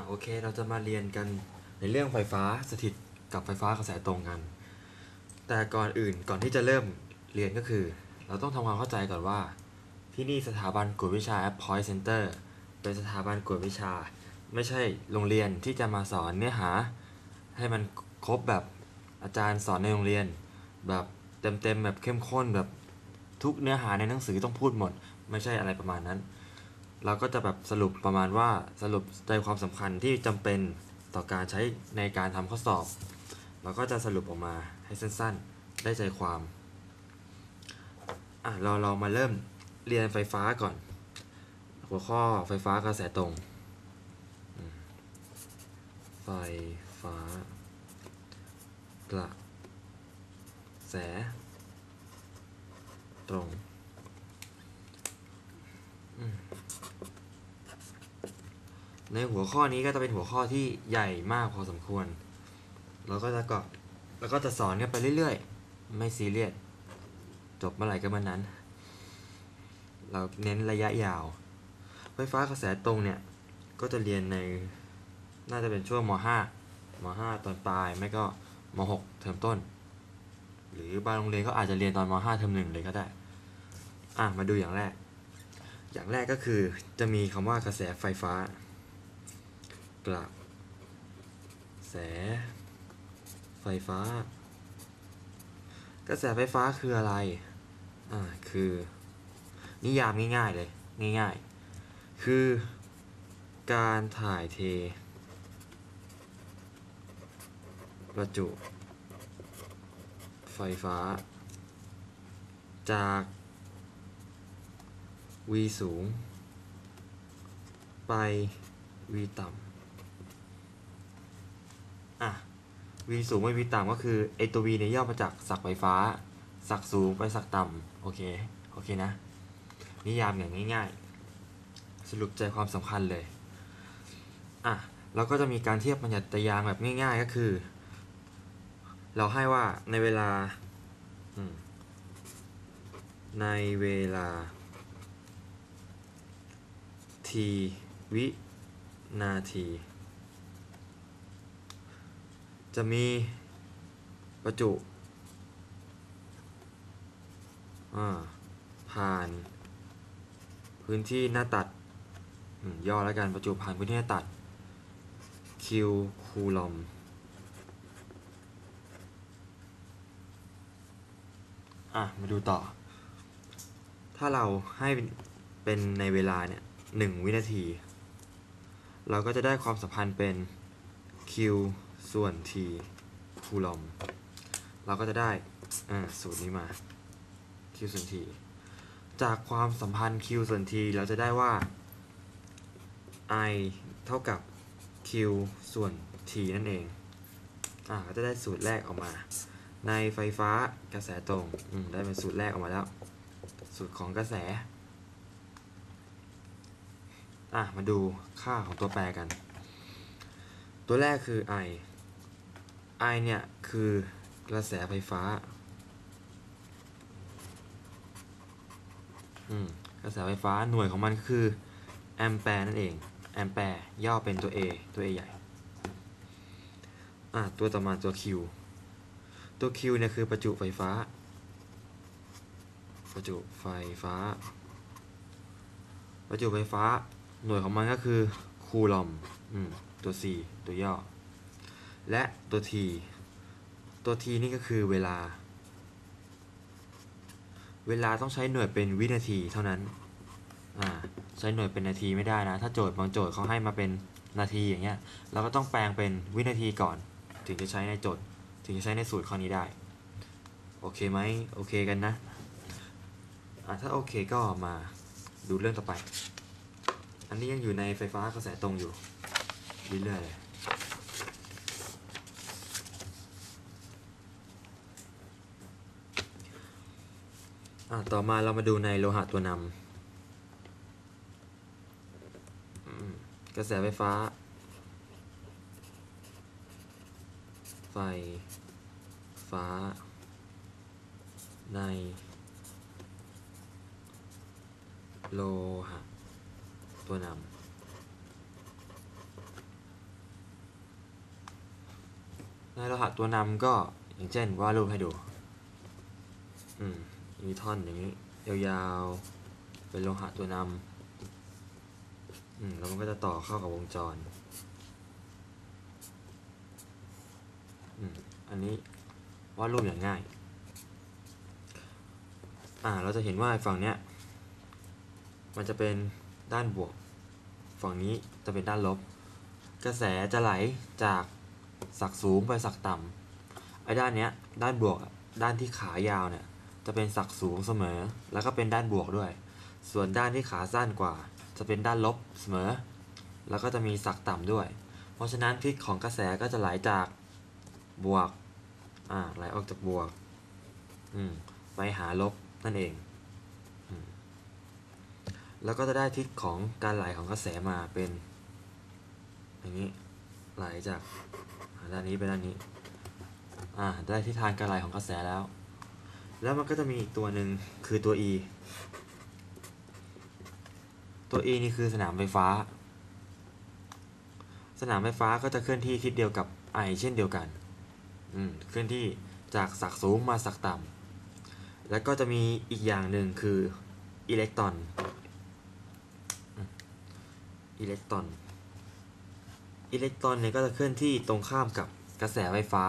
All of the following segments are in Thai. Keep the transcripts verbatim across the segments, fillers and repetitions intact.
โอเคเราจะมาเรียนกันในเรื่องไฟฟ้าสถิตกับไฟฟ้ากระแสตรงกันแต่ก่อนอื่นก่อนที่จะเริ่มเรียนก็คือเราต้องทำความเข้าใจก่อนว่าที่นี่สถาบันกวดวิชา App Point Center เป็นสถาบันกวดวิชาไม่ใช่โรงเรียนที่จะมาสอนเนื้อหาให้มันครบแบบอาจารย์สอนในโรงเรียนแบบเต็มๆแบบเข้มข้นแบบทุกเนื้อหาในหนังสือต้องพูดหมดไม่ใช่อะไรประมาณนั้นเราก็จะแบบสรุปประมาณว่าสรุปใจความสำคัญที่จำเป็นต่อการใช้ในการทำข้อสอบเราก็จะสรุปออกมาให้สั้นๆได้ใจความอ่ะเราเรามาเริ่มเรียนไฟฟ้าก่อนหัวข้อไฟฟ้ากระแสตรงไฟฟ้ากระแสตรงในหัวข้อนี้ก็จะเป็นหัวข้อที่ใหญ่มากพอสมควรเราก็จะก็แล้วก็จะสอนกันไปเรื่อยๆไม่ซีเรียสจบเมื่อไหร่ก็เมื่อนั้นเราเน้นระยะยาวไฟฟ้ากระแสตรงเนี่ยก็จะเรียนในน่าจะเป็นช่วงม .ห้าม .ห้า ตอนปลายไม่ก็ม .หก เทอมต้นหรือบางโรงเรียนก็อาจจะเรียนตอนม .ห้า เทอมหนึ่งเลยก็ได้อ่ะมาดูอย่างแรกอย่างแรกก็คือจะมีคำว่ากระแสไฟฟ้ากระแสไฟฟ้ากระแสไฟฟ้าคืออะไรอ่าคือนิยามง่ายๆเลยง่ายๆคือการถ่ายเทประจุไฟฟ้าจาก V สูงไป V ต่ำอ่ะ V สูงไป V ต่ำก็คือไอตัว V เนี่ยย่อมาจากศักย์ไฟฟ้าศักย์สูงไปศักย์ต่ำโอเคโอเคนะนิยามอย่างง่ายๆสรุปใจความสำคัญเลยอ่ะเราก็จะมีการเทียบบัญญัติยางแบบง่ายๆก็คือเราให้ว่าในเวลาในเวลา t วินาทีจะมีประจุผ่านพื้นที่หน้าตัดย่อแล้วกันประจุผ่านพื้นที่หน้าตัด Q คูลอมอ่ะมาดูต่อถ้าเราให้เป็นในเวลาเนี่ยหนึ่งวินาทีเราก็จะได้ความสัมพันธ์เป็น Q ส่วน T คูลอมเราก็จะได้สูตรนี้มา Q ส่วน T จากความสัมพันธ์ Q ส่วน T เราจะได้ว่า I เท่ากับ Q ส่วน T นั่นเองอ่าก็จะได้สูตรแรกออกมาในไฟฟ้ากระแสตรงได้เป็นสูตรแรกออกมาแล้วสูตรของกระแสอ่ะมาดูค่าของตัวแปรกันตัวแรกคือ I I เนี่ยคือกระแสไฟฟ้ากระแสไฟฟ้าหน่วยของมันคือแอมแปร์นั่นเองแอมแปร์ย่อเป็นตัว A ตัว A ใหญ่อ่ะตัวต่อมาตัว Q ตัว Q เนี่ยคือประจุไฟฟ้าประจุไฟฟ้าประจุไฟฟ้าหน่วยของมันก็คือคูลอมตัว C ตัวย่อและตัว T ตัว T นี่ก็คือเวลาเวลาต้องใช้หน่วยเป็นวินาทีเท่านั้นใช้หน่วยเป็นนาทีไม่ได้นะถ้าโจทย์บางโจทย์เขาให้มาเป็นนาทีอย่างเงี้ยเราก็ต้องแปลงเป็นวินาทีก่อนถึงจะใช้ในโจทย์ถึงจะใช้ในสูตรข้อนี้ได้โอเคไหมโอเคกันนะอ่ะถ้าโอเคก็มาดูเรื่องต่อไปอันนี้ยังอยู่ในไฟฟ้ากระแสตรงอยู่เรื่อยๆเลยอ่ะต่อมาเรามาดูในโลหะตัวนำกระแสไฟฟ้าไฟฟ้าในโลหะตัวนในโลหะตัวนำก็อย่างเช่นวาดรูปให้ดูอืมมีท่อนอย่างนี้ยาวๆเป็นโลหะตัวนำอืมแล้วมันก็จะต่อเข้ากับวงจรอืมอันนี้วาดรูปอย่างง่ายอ่าเราจะเห็นว่าฝั่งเนี้ยมันจะเป็นด้านบวกฝั่งนี้จะเป็นด้านลบกระแสจะไหลจากศักสูงไปศักต่ำไอ้ด้านเนี้ยด้านบวกด้านที่ขายาวเนี่ยจะเป็นศักสูงเสมอแล้วก็เป็นด้านบวกด้วยส่วนด้านที่ขาสั้นกว่าจะเป็นด้านลบเสมอแล้วก็จะมีศักต่ำด้วยเพราะฉะนั้นทิศของกระแสก็จะไหลจากบวกอ่าไหลออกจากบวกอืมไปหาลบนั่นเองแล้วก็จะได้ทิศของการไหลของกระแสมาเป็นอย่างนี้ไหลจากด้านนี้ไปด้านนี้อ่าได้ทิศทางการไหลของกระแสแล้วแล้วมันก็จะมีอีกตัวหนึ่งคือตัว E ตัว E นี่คือสนามไฟฟ้าสนามไฟฟ้าก็จะเคลื่อนที่ทิศเดียวกับ I เช่นเดียวกันอืมเคลื่อนที่จากศักสูงมาศักต่ำแล้วก็จะมีอีกอย่างหนึ่งคืออิเล็กตรอนอิเล็กตรอนอิเล็กตรอนเนี่ยก็จะเคลื่อนที่ตรงข้ามกับกระแสไฟฟ้า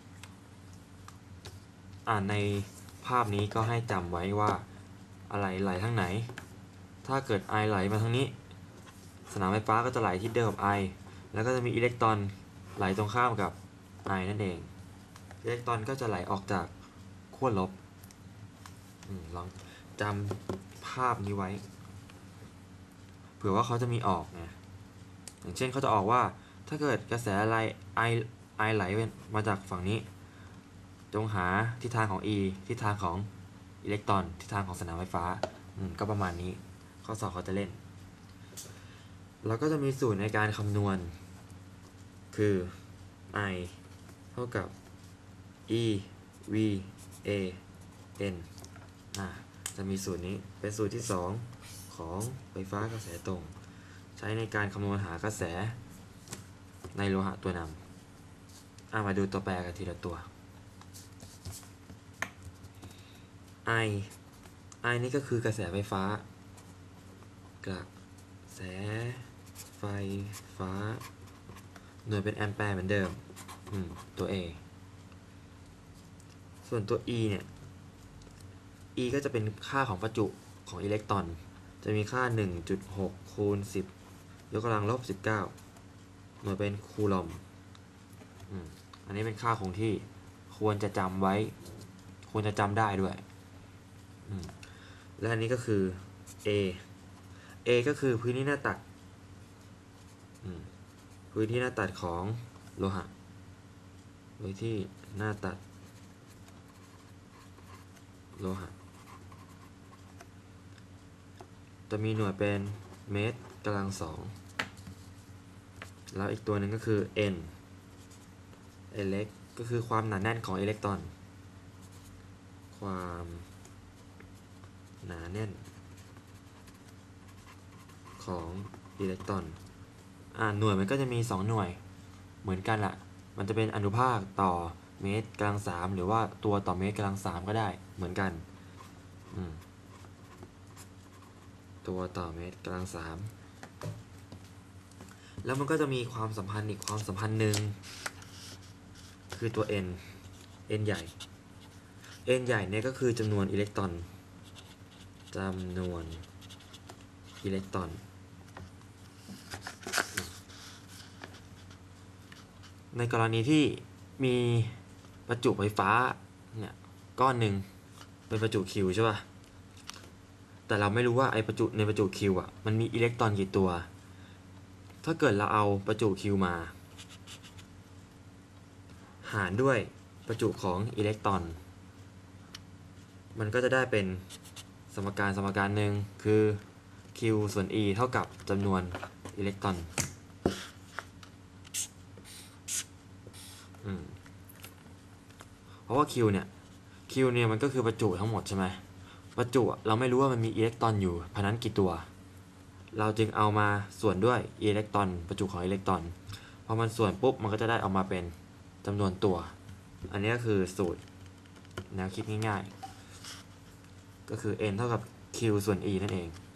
อ่าในภาพนี้ก็ให้จำไว้ว่าอะไรไหลทางไหนถ้าเกิด I ไหลมาทางนี้สนามไฟฟ้าก็จะไหลทิศเดียวกับ I แล้วก็จะมีอิเล็กตรอนไหลตรงข้ามกับ I นั่นเองอิเล็กตรอนก็จะไหลออกจากขั้วลบอลองจำภาพนี้ไว้เผื่อว่าเขาจะมีออกนะอย่างเช่นเขาจะออกว่าถ้าเกิดกระแสอะไร I I ไหลมาจากฝั่งนี้จงหาทิศทางของ E ทิศทางของอิเล็กตรอนทิศทางของสนามไฟฟ้าก็ประมาณนี้ข้อสอบเขาจะเล่นแล้วก็จะมีสูตรในการคำนวณคือ I เท่ากับ E V A N อ่าจะมีสูตรนี้เป็นสูตรที่สองของไฟฟ้ากระแสตรงใช้ในการคำนวณหากระแสในโลหะตัวนำอ่ามาดูตัวแปรกันทีละตัว I I นี่ก็คือกระแสไฟฟ้ากระแสไฟฟ้าหน่วยเป็นแอมแปร์เหมือนเดิมตัว A ส่วนตัว E เนี่ย E ก็จะเป็นค่าของประจุของอิเล็กตรอนจะมีค่า หนึ่งจุดหก คูณ สิบ ยกกำลังลบ สิบเก้า หน่วยเป็นคูลอมอันนี้เป็นค่าคงที่ควรจะจำไว้ควรจะจำได้ด้วยและอันนี้ก็คือ A A ก็คือพื้นที่หน้าตัดพื้นที่หน้าตัดของโลหะพื้นที่หน้าตัดโลหะจะมีหน่วยเป็นเมตรกำลังสองแล้วอีกตัวหนึ่งก็คือ N อิเล็กก็คือความหนาแน่นของอิเล็กตรอนความหนาแน่นของอิเล็กตรอนอ่าหน่วยมันก็จะมีสองหน่วยเหมือนกันละมันจะเป็นอนุภาคต่อเมตรกำลังสามหรือว่าตัวต่อเมตรกำลังสามก็ได้เหมือนกันตัวต่อเมตรกำลังสามแล้วมันก็จะมีความสัมพันธ์อีกความสัมพันธ์หนึ่งคือตัว n n ใหญ่ n ใหญ่เนี่ยก็คือจำนวนอิเล็กตรอนจำนวนอิเล็กตรอนในกรณีที่มีประจุไฟฟ้าเนี่ยก้อนหนึ่งเป็นประจุ Q ใช่ป่ะแต่เราไม่รู้ว่าไอประจุในประจุ Q อ่ะมันมีอิเล็กตรอนกี่ตัวถ้าเกิดเราเอาประจุ Q มาหารด้วยประจุของอิเล็กตรอนมันก็จะได้เป็นสมการสมการหนึ่งคือ Q ส่วน E เท่ากับจำนวนอิเล็กตรอนเพราะว่า Q เนี่ย Q เนี่ยมันก็คือประจุทั้งหมดใช่ไหมประจุเราไม่รู้ว่ามันมีอิเล็กตรอนอยู่ภายนั้นกี่ตัวเราจึงเอามาส่วนด้วยอิเล็กตรอนประจุของอิเล็กตรอนพอมันส่วนปุ๊บมันก็จะได้ออกมาเป็นจำนวนตัว อันนี้ก็คือสูตรแนวคิดง่ายๆก็คือ n เท่ากับ q ส่วน e นั่นเอง